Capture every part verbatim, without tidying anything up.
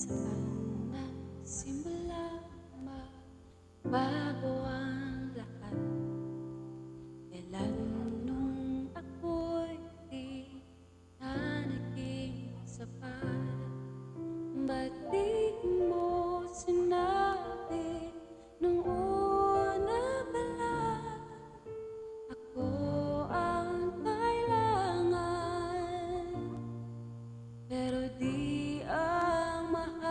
Sana simula magbago ang lahat. Kailan nung ako'y di na naging sapat, ba't di mo sinabi nung una pa lang ako ang kailangan, pero di ang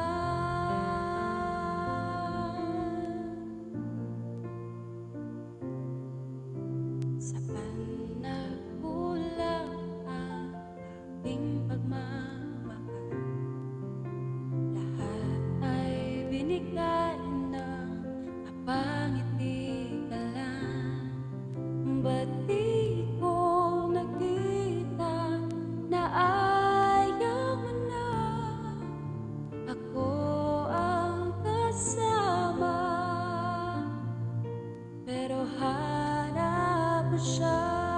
mahal. Sa panagulang ang aking pagmamahal, lahat ay binigay ng kapangiti ka lang. Ba't di ko nakita na ayaw mo na ako ang kasama, pero hanap mo siya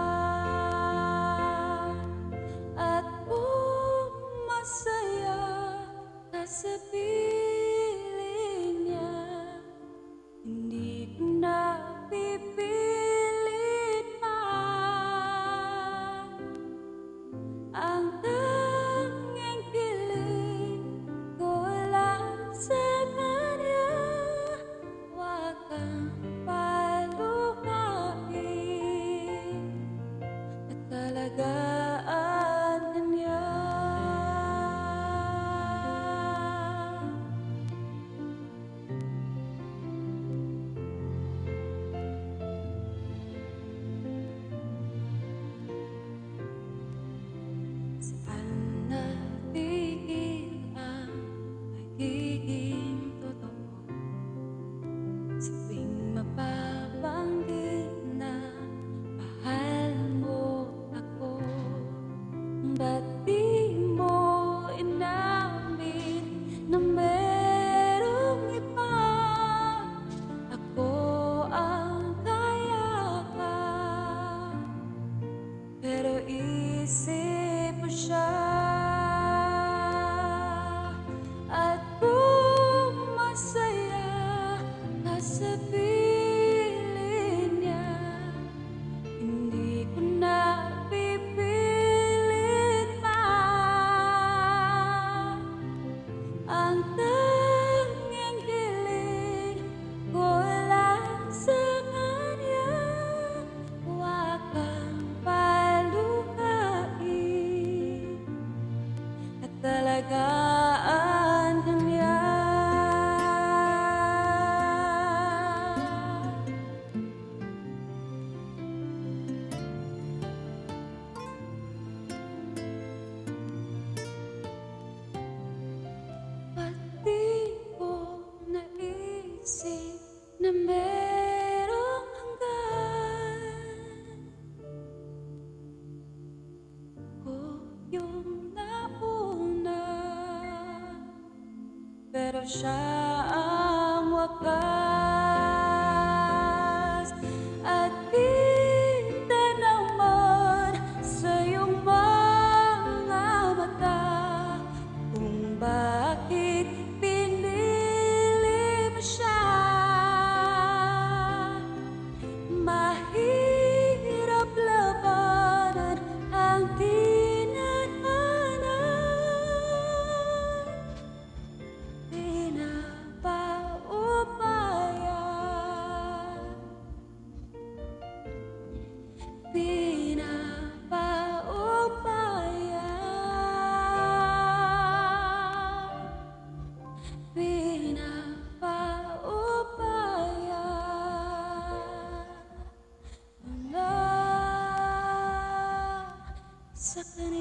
at pumasaya ka sa piling niya. Hindi ko na pipilit pa, ang tanging piling ko lang sa kanya. Huwag kang paluhain at talagaan ka niya. Saan natigil ang pagiging totoo? Sa tuwing mapabanggit na mahal mo ako, ba't di mo inamin na merong iba? Ako ang kaya ka, pero isip mo siya at pumasaya ka sa piling niya. Hindi ko na pipilit pa, ang tanging hiling ko lang sa kanya. Huwag kang paluhain at talagaan ka niya. Ba't di ko naisip na merong hanggan? Ko yung nauna, pero siya ang wakas. At kita naman sa iyong mga mata kung bakit pinili mo siya. Mahirap labanan ang dinadaanan. Pinapaubaya, pinapaubaya, pinapaubaya. Wala sa kanya.